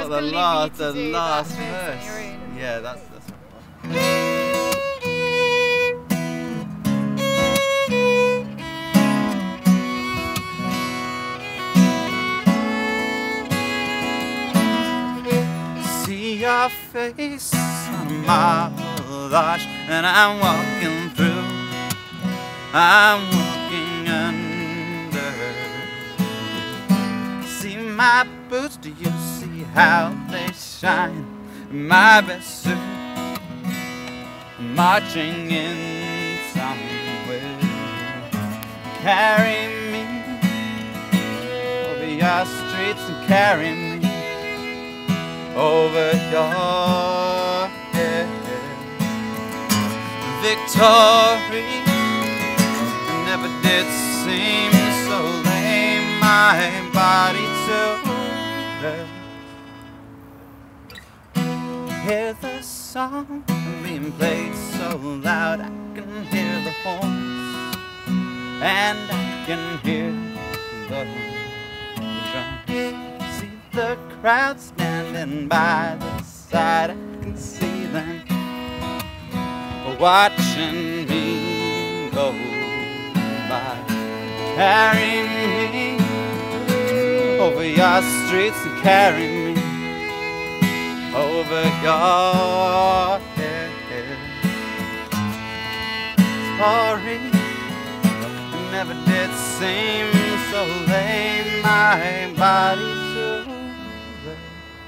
just the believe last, you to do last that verse. on your own. Yeah, that's right. See your face on a marble arch, and I'm walking through. I'm walking under. See my boots, do you see how they shine? My best suit, marching in somewhere. Carry me over your streets and carry me over your head. Victory never did seem so lame. My body to rest. Hear the song being played so loud, I can hear the horns and I can hear the drums. See the crowd standing by the side, I can see them watching me go by. Carry me over your streets and carry me over your head. Sorry, it never did seem so lame. My body to rest.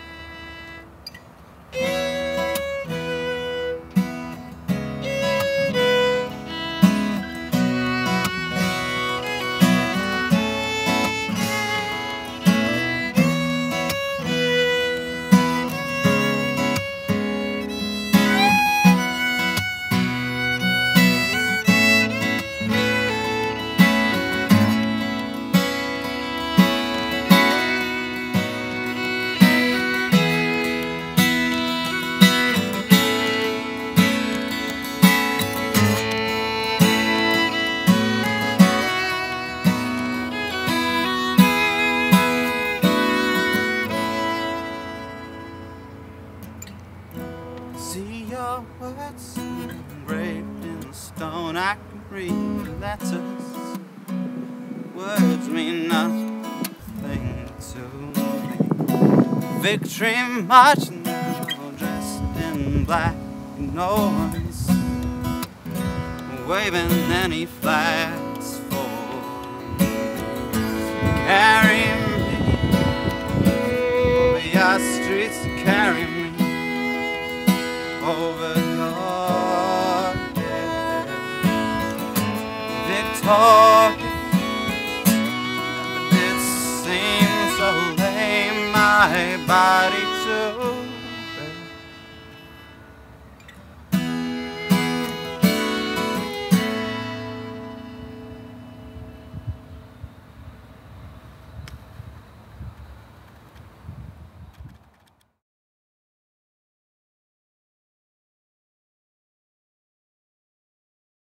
See your words engraved in stone. I can read letters. Words mean nothing to me. Victory marching now, dressed in black. No one's waving any flags for me. Carry me over your streets, carry me over your head. Victory never did seem so lame. My body too